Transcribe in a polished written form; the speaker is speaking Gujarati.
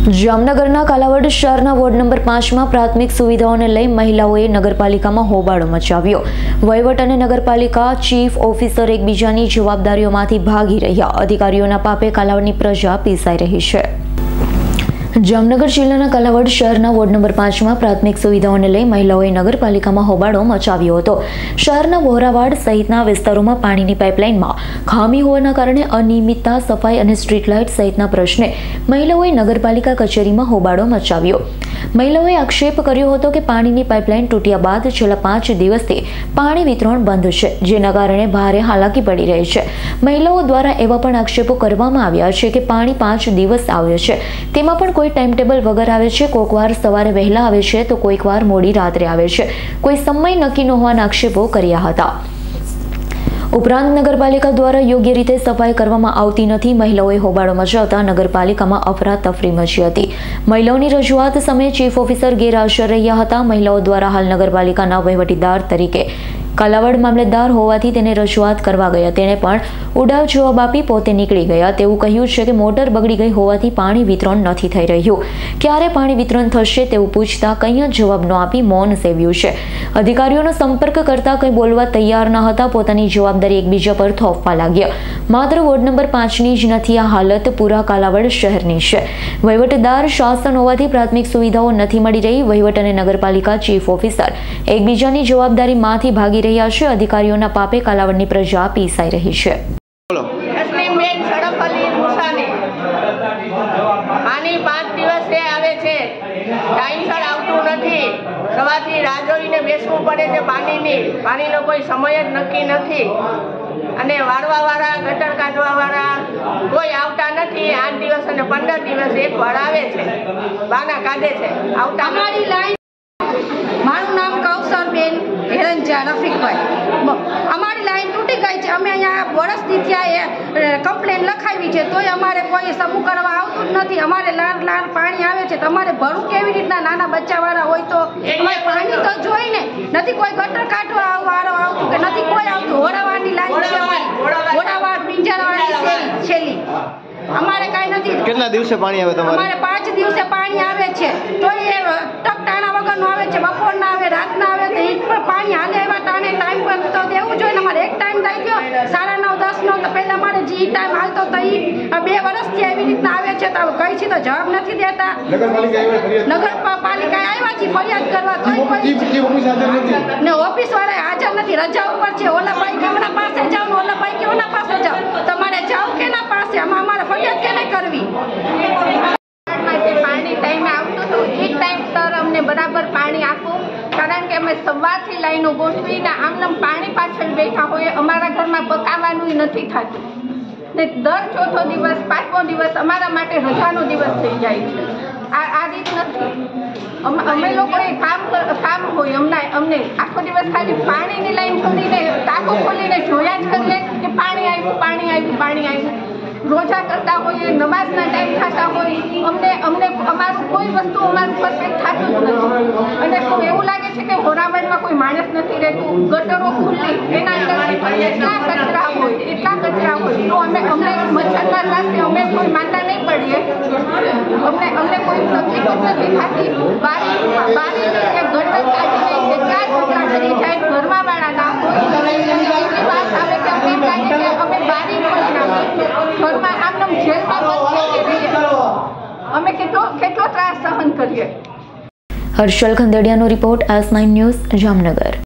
જામનગરના કાલાવડ શહેરના વોર્ડ નંબર 5માં પ્રાથમિક સુવિધાઓને લઈ મહિલાઓએ નગરપાલિકામાં હોબાળો મચાવ્યો। વહીવટ અને નગરપાલિકા ચીફ ઓફિસર એકબીજાની જવાબદારીઓમાંથી ભાગી રહ્યા। અધિકારીઓના પાપે કાલાવડની પ્રજા પીસાઈ રહી છે। જામનગર જિલ્લાના કાલાવડ શહેરના વોર્ડ નંબર 5માં પ્રાથમિક સુવિધાઓને લઈ મહિલાઓએ નગરપાલિકામાં હોબાળો મચાવ્યો હતો। શહેરના વોહરાવાડ સહિતના વિસ્તારોમાં પાણીની પાઇપલાઇનમાં ખામી હોવાના કારણે અનિયમિતતા, સફાઈ અને સ્ટ્રીટ લાઇટ સહિતના પ્રશ્ને મહિલાઓએ નગરપાલિકા કચેરીમાં હોબાળો મચાવ્યો। મહિલાઓએ આક્ષેપ કર્યો હતો કે પાણીની પાઇપલાઇન તૂટ્યા બાદ છેલ્લા 5 દિવસથી પાણી વિતરણ બંધ છે, જેના કારણે ભારે હાલાકી પડી રહી છે। મહિલાઓ દ્વારા એવા પણ આક્ષેપો કરવામાં આવ્યા છે કે પાણી 5 દિવસ આવે છે, તેમાં પણ કોઈ ટાઈમ ટેબલ વગર આવે છે। કોઈકવાર સવારે વહેલા આવે છે તો કોઈકવાર મોડી રાત્રે આવે છે। કોઈ સમય નક્કી ન હોવાના આક્ષેપો કર્યા હતા। ઉપરાંત નગરપાલિકા દ્વારા યોગ્ય રીતે સફાઈ કરવામાં આવતી નથી। મહિલાઓએ હોબાળો મચાવતા નગરપાલિકામાં અફરાતફરી મચી હતી। મહિલાઓની રજૂઆત સમયે ચીફ ઓફિસર ગેરહાજર રહ્યા હતા। મહિલાઓ દ્વારા હાલ નગરપાલિકાના વહીવટીદાર તરીકે કાલાવડ મામલતદાર હોવાથી તેને રજૂઆત કરવા ગયા, તેણે પણ ઉડાવ જવાબ આપી પોતે નીકળી ગયા। તેવું કહ્યું છે કે મોટર બગડી ગઈ હોવાથી પાણી વિતરણ નથી થઈ રહ્યું। ક્યારે પાણી વિતરણ થશે તેવું પૂછતા કંઈ જ જવાબ ન આપી મૌન સેવ્યું છે। અધિકારીઓનો સંપર્ક કરતા કંઈ બોલવા તૈયાર ન હતા। પોતાની જવાબદારી એકબીજા પર થોપવા લાગ્યા। માત્ર વોર્ડ નંબર 5ની જ નથી આ હાલત પૂરા કાલાવડ શહેરની છે। વહીવટદાર શાસન હોવાથી પ્રાથમિક સુવિધાઓ નથી મળી રહી। વહીવટ અને નગરપાલિકા ચીફ ઓફિસર એકબીજાની જવાબદારીમાંથી ભાગી રહ્યા છે। અધિકારીઓના પાપે કાલાવડની પ્રજા પીસાઈ રહી છે। પાણી 5 દિવસે આવે છે, ટાઈમસર આવતું નથી। સવારથી રાહ જોઈને બેસવું પડે છે। પાણીનો કોઈ સમય જ નક્કી નથી અને વાળવાવાળા, ગટર કાઢવાવાળા કોઈ આવતા નથી। 8 દિવસ અને 15 દિવસ એકવાર આવે છે, બાના કાઢે છે, આવતા અમારી લાઈન। મારું નામ કૌશરબેન હેરંજા રફીકભાઈ। અમારી લાઈન તૂટી ગઈ છે। અમે અહીંયા વર્ષથી ત્યાં કમ્પ્લેન લખાવી છે, તોય અમારે કોઈ સમૂહ કરવા આવતું જ નથી। અમારે લાર પાણી આવે છે, તમારે ભરવું કેવી રીતના? નાના બચ્ચાવાળા હોય તો અમારે પાણી તો જોઈ ને નથી। કોઈ ગટર કાઢવા વાળો આવતું કે નથી કોઈ આવતું। હોડાવાડની લાઈન છે, હોડાવાડ પિંજરાવાડની છેલ્લી અમારે કાંઈ નથી। કેટલા દિવસે પાણી આવે તમારે? અમારે 5 દિવસે પાણી આવે છે, તો એ ટકટાણા વગરનું આવે છે। બપોરના આવે, રાતના આવે, તો એ પણ પાણી હાલે એવા ટાણે ટાઈમ પર તો દેવું જોઈએ ને। અમારે એક ટાઈમ થઈ ગયો 9:30, 10 નો, તો પહેલા અમારે જે ટાઈમ હાલતો તો એ 2 વર્ષથી એવી રીતના આવે છે, તો કહી છે તો જવાબ નથી દેતા। નગરપાલિકા આવ્યા છે ફરિયાદ કરવા, તો ને ઓફિસ વાળા હાજર નથી, રજા ઉપર છે। ઓલા ભાઈ કે ઓના પાસે જાઓ, ઓલા ભાઈ કે ઓના પાસે જાઓ, તમારે જાઓ કે ના પાસે? આમાં અમારે ફરિયાદ કે નહીં કરવી? પાણી ટાઈમે આવતું હતું, એ ટાઈમ સર અમને બરાબર પાણી આપો, કારણ કે અમે સવારથી લાઈનો ગોઠવીને આમનામ પાણી પાછળ બેઠા હોઈએ। અમારા ઘરમાં પકાવવાનું નથી થતું ને દર 4થો દિવસ, 5મો દિવસ અમારા માટે રજાનો દિવસ થઈ જાય છે। આ રીત નથી। અમે લોકોએ કામ હોય, અમને આખો દિવસ ખાલી પાણીની લાઈન છોડીને ટાંકો ખોલીને જોયા જ કરીએ કે પાણી આવ્યું। રોજા કરતા હોઈએ, નમાઝના ટાઈમ થતા હોય, અમને અમારું કોઈ વસ્તુ અમારું પરફેક્ટ થતું જ નથી। અને શું એવું લાગે છે કે હોરાવાડમાં કોઈ માણસ નથી રહેતું? ગટરો ખુલ્લી, એના અંદર એટલા કચરા હોય, તો અમને મચ્છરના ત્રાસથી અમે કોઈ માંદા નહીં પડીએ? અમને કોઈ તકલીફ જ નથી થતી। બારીની કે ગટર કાઢીને એટલા ઝઘડા કરી જાય, ઘરમાં વાળા ના હોય, એટલી વાત આવે કે અમને એમ લાગે કે અમે બારી ખોલી નાખીએ, ઘરમાં આમનામ જેલમાં બંધ રહીએ। અમે કેટલો ત્રાસ સહન કરીએ। હર્ષલ ખંદેડિયાનો રિપોર્ટ, S9 ન્યૂઝ, જામનગર।